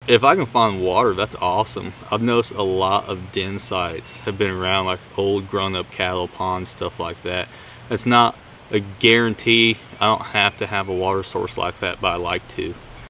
if I can find water, that's awesome. I've noticed a lot of den sites have been around, like old grown-up cattle ponds, stuff like that. It's not a guarantee. I don't have to have a water source like that, but I like to.